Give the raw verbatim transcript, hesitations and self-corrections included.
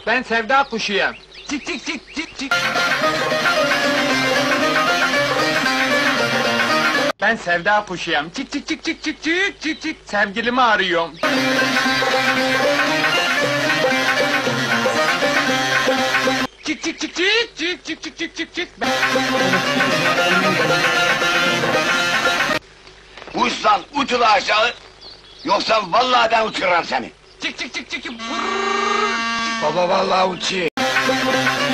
Ben sevda kuşuyum. Cik cik cik cik cik. Ben sevda kuşuyum. Cik cik cik cik cik cik cik cik. Sevgilimi arıyorum. Cik cik cik cik cik cik cik cik cik cik. Uç lan, uç ula aşağı! Yoksa vallahi ben uçururum seni! Cik cik cik cik. Baba vallahi uçuyor!